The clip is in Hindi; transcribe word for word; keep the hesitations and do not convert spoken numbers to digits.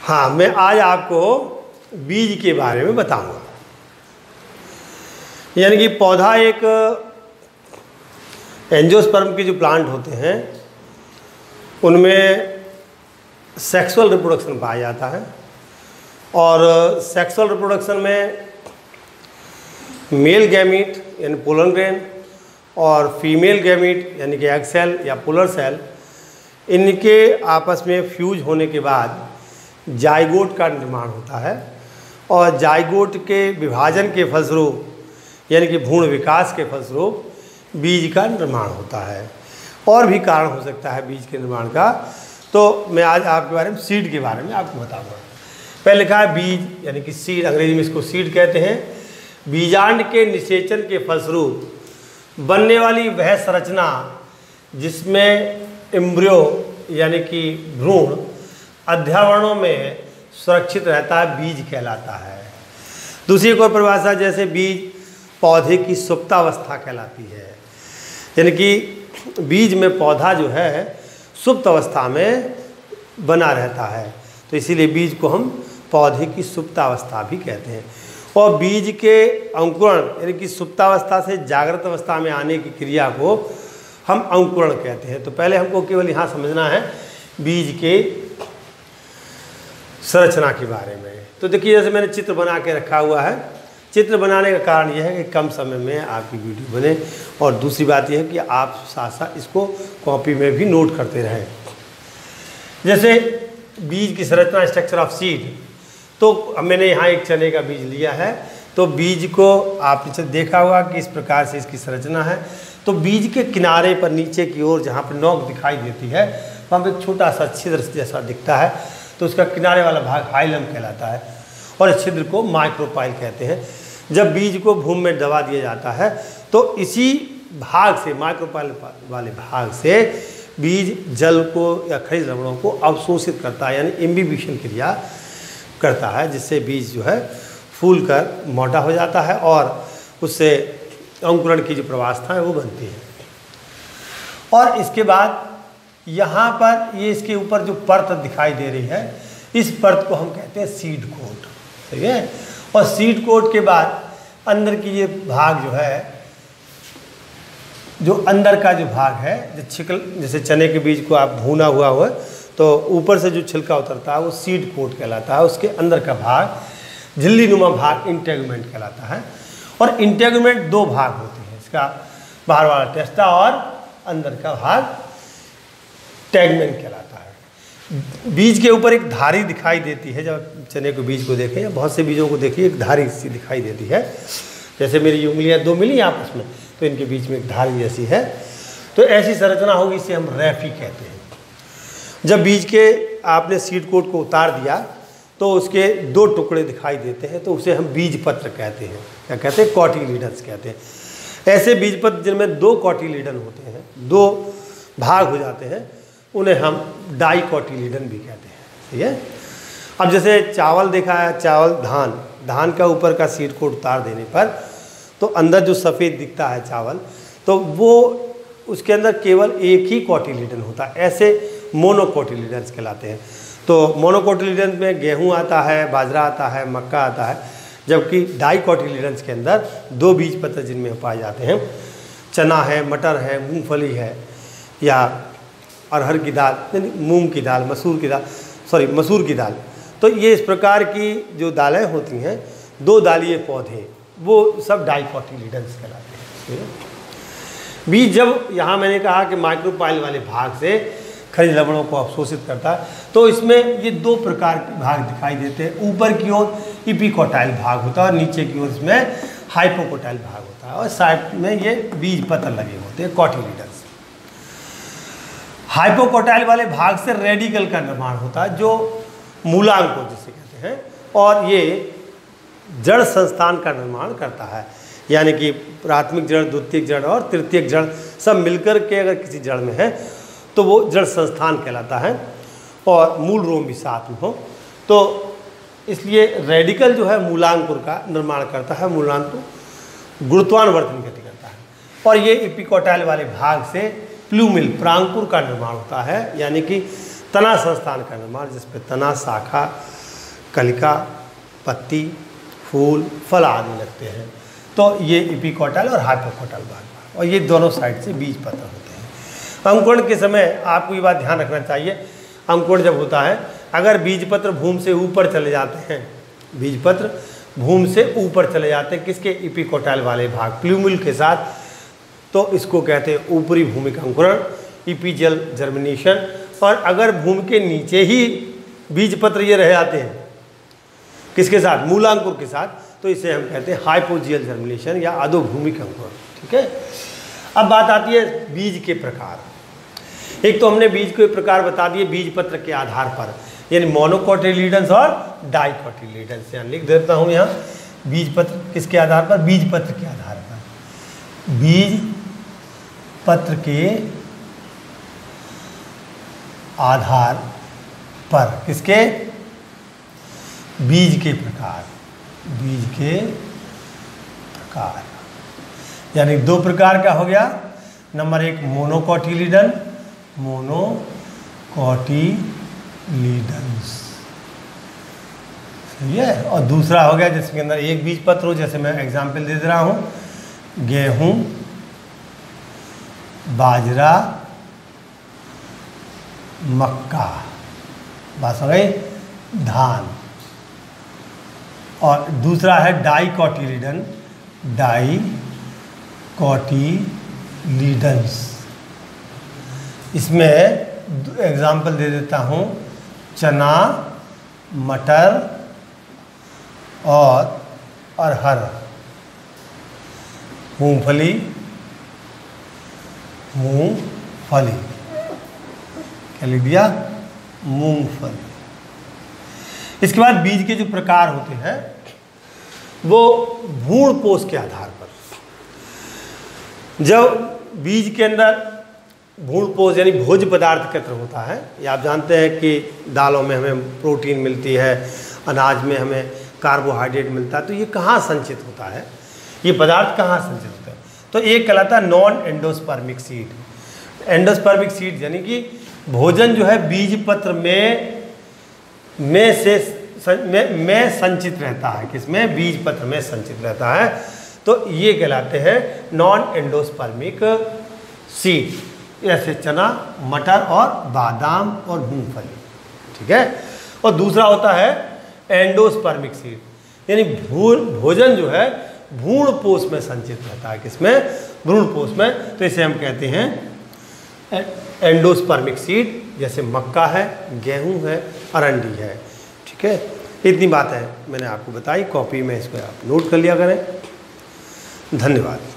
हाँ, मैं आज आपको बीज के बारे में बताऊंगा। यानी कि पौधा एक एंजियोस्पर्म के जो प्लांट होते हैं उनमें सेक्सुअल रिप्रोडक्शन पाया जाता है और सेक्सुअल रिप्रोडक्शन में मेल गैमीट यानी पोलन ग्रेन और फीमेल गैमीट यानी कि एग सेल या पोलर सेल, इनके आपस में फ्यूज होने के बाद जाइगोट का निर्माण होता है और जाइगोट के विभाजन के फलस्वरूप यानी कि भ्रूण विकास के फलस्वरूप बीज का निर्माण होता है। और भी कारण हो सकता है बीज के निर्माण का, तो मैं आज आपके बारे में सीड के बारे में आपको बताऊंगा। पहले लिखा है बीज यानी कि सीड, अंग्रेजी में इसको सीड कहते हैं। बीजांड के निषेचन के फलस्वरूप बनने वाली वह संरचना जिसमें एम्ब्रियो यानी कि भ्रूण अध्यावरणों में सुरक्षित रहता है, बीज कहलाता है। दूसरी एक और परिभाषा, जैसे बीज पौधे की सुप्तावस्था कहलाती है, यानी कि बीज में पौधा जो है सुप्त अवस्था में बना रहता है, तो इसीलिए बीज को हम पौधे की सुप्तावस्था भी कहते हैं। और बीज के अंकुरण यानी कि सुप्तावस्था से जागृत अवस्था में आने की क्रिया को हम अंकुरण कहते हैं। तो पहले हमको केवल यहाँ समझना है बीज के संरचना के बारे में। तो देखिए, जैसे मैंने चित्र बना के रखा हुआ है। चित्र बनाने का कारण यह है कि कम समय में आपकी वीडियो बने, और दूसरी बात यह है कि आप साथ साथ इसको कॉपी में भी नोट करते रहें। जैसे बीज की संरचना, स्ट्रक्चर ऑफ सीड, तो मैंने यहाँ एक चने का बीज लिया है। तो बीज को आपने देखा होगा कि इस प्रकार से इसकी संरचना है। तो बीज के किनारे पर नीचे की ओर जहाँ पर नोक दिखाई देती है वहाँ पर एक छोटा सा छिद्र जैसा दिखता है, तो उसका किनारे वाला भाग हाइलम कहलाता है और इस छिद्र को माइक्रोपाइल कहते हैं। जब बीज को भूमि में दबा दिया जाता है तो इसी भाग से, माइक्रोपाइल वाले भाग से बीज जल को या खनिज लवणों को अवशोषित करता है, यानी इम्बिबिशन क्रिया करता है, जिससे बीज जो है फूल कर मोटा हो जाता है और उससे अंकुरण की जो प्रवास्था है वो बनती है। और इसके बाद यहाँ पर ये इसके ऊपर जो परत दिखाई दे रही है, इस परत को हम कहते हैं सीड कोट, ठीक है। और सीड कोट के बाद अंदर की ये भाग जो है, जो अंदर का जो भाग है, जो छिकल, जैसे चने के बीज को आप भूना हुआ हो तो ऊपर से जो छिलका उतरता है वो सीड कोट कहलाता है। उसके अंदर का भाग, झिल्ली नुमा भाग, इंटेगुमेंट कहलाता है। और इंटेगुमेंट दो भाग होते हैं, इसका बाहर वाला टेस्टा और अंदर का भाग टैगमेंट कहलाता है। बीज के ऊपर एक धारी दिखाई देती है, जब चने के बीज को देखें या बहुत से बीजों को देखिए, एक धारी सी दिखाई देती है। जैसे मेरी उंगलियां दो मिली आपस में, तो इनके बीच में एक धारी जैसी है। तो ऐसी संरचना होगी, इसे हम रैफी कहते हैं। जब बीज के आपने सीड कोट को उतार दिया तो उसके दो टुकड़े दिखाई देते हैं, तो उसे हम बीज पत्र कहते हैं। क्या कहते हैं? कॉटिलीडन्स कहते हैं। ऐसे बीज पत्र जिनमें दो कॉटिलीडन होते हैं, दो भाग हो जाते हैं, उन्हें हम डाइकोटिलीडन भी कहते हैं, ठीक है। अब जैसे चावल देखा है, चावल, धान, धान का ऊपर का सीड कोट उतार देने पर तो अंदर जो सफ़ेद दिखता है चावल, तो वो उसके अंदर केवल एक ही कोटिलीडन होता है। ऐसे मोनोकोटिलीडन्स कहलाते हैं। तो मोनोकोटिलीडन्स में गेहूँ आता है, बाजरा आता है, मक्का आता है, जबकि डाइकोटिलीडन्स के अंदर दो बीज पत्र जिनमें पाए जाते हैं, चना है, मटर है, मूंगफली है, या अरहर की दाल, मूंग की दाल, मसूर की दाल, सॉरी मसूर की दाल। तो ये इस प्रकार की जो दालें होती हैं, दो दालीय पौधे, वो सब डाइकोटिलीडन्स कहलाते हैं। बीज जब यहाँ मैंने कहा कि माइक्रोपाइल वाले भाग से खनिज लवणों को अवशोषित करता है, तो इसमें ये दो प्रकार के भाग दिखाई देते हैं। ऊपर की ओर इपिकोटाइल भाग होता है और नीचे की ओर इसमें हाइपोकोटाइल भाग होता है, और साइड में ये बीज पत्र लगे होते हैं, कोटिलीडन्स। हाइपोकोटाइल वाले भाग से रेडिकल का निर्माण होता है, जो मूलांकुर जिसे कहते हैं, और ये जड़ संस्थान का निर्माण करता है। यानी कि प्राथमिक जड़, द्वितीयक जड़ और तृतीयक जड़ सब मिलकर के अगर किसी जड़ में है तो वो जड़ संस्थान कहलाता है, और मूल रोम भी साथ में हो। तो इसलिए रेडिकल जो है मूलांकुर का निर्माण करता है, मूलांकुर गुरुत्वानुवर्तन गति करता है। और ये इपिकोटाइल वाले भाग से प्लूमिल, प्रांकुर का निर्माण होता है, यानी कि तना संस्थान का निर्माण, जिसपे तना, शाखा, कलिका, पत्ती, फूल, फल आदि लगते हैं। तो ये एपिकोटाइल और हाइपोकोटाइल भाग, और ये दोनों साइड से बीज पत्र होते हैं। अंकुरण के समय आपको ये बात ध्यान रखना चाहिए, अंकुरण जब होता है, अगर बीज पत्र भूमि से ऊपर चले जाते हैं, बीज पत्र भूमि से ऊपर चले जाते हैं किसके, एपिकोटाइल वाले भाग, प्लूम्यूल के साथ, तो इसको कहते हैं ऊपरी भूमिक अंकुरण, एपिजियल जर्मिनेशन। और अगर भूमि के नीचे ही बीज पत्र ये रह जाते हैं किसके साथ, मूलांकुर के साथ, तो इसे हम कहते हैं हाइपोजियल जर्मिनेशन या अधोभूमिक अंकुरण। ठीक है। अब बात आती है बीज के प्रकार। एक तो हमने बीज के प्रकार बता दिए बीज पत्र के आधार पर, यानी मोनोकोटिलीडन्स और डाइकोटिलीडन्स। यहाँ लिख देता हूँ, यहाँ बीज पत्र किसके आधार पर, बीज पत्र के आधार पर, बीज पत्र के आधार पर किसके, बीज के प्रकार, बीज के प्रकार, यानी दो प्रकार का हो गया। नंबर एक मोनोकोटिलीडन, मोनोकोटिलीडन्स, सही है। और दूसरा हो गया जिसके अंदर एक बीज पत्र हो, जैसे मैं एग्जांपल दे दे रहा हूँ, गेहूं, बाजरा, मक्का, बात समझ गई, धान। और दूसरा है डाइकोटिलीडन, डाइकोटिलीडन्स। इसमें एग्जांपल दे देता हूँ, चना, मटर और अरहर, मूंगफली, मूंगफली, क्या लिख दिया, मूंगफली। इसके बाद बीज के जो प्रकार होते हैं वो भ्रूण पोष के आधार पर, जब बीज के अंदर भ्रूण पोष यानी भोज्य पदार्थ एकत्र होता है, ये आप जानते हैं कि दालों में हमें प्रोटीन मिलती है, अनाज में हमें कार्बोहाइड्रेट मिलता है, तो ये कहाँ संचित होता है, ये पदार्थ कहाँ संचित होता है, तो एक कहलाता है non endospermic seed. Endospermic seed यानी कि भोजन जो है बीज पत्र में में से में, में संचित रहता है, किसमें, बीज पत्र में संचित रहता है, तो ये कहलाते हैं नॉन एंडोस्पर्मिक सीड, जैसे चना, मटर और बादाम और मूंगफली। ठीक है। और दूसरा होता है एंडोस्पर्मिक सीड, यानी भ्रूण भोजन जो है भ्रूण पोष में संचित रहता है, किसमें, भ्रूण पोष में, तो इसे हम कहते हैं एंडोस्पर्मिक सीड, जैसे मक्का है, गेहूं है, अरंडी है। ठीक है। इतनी बात है मैंने आपको बताई, कॉपी में इसको आप नोट कर लिया करें। धन्यवाद।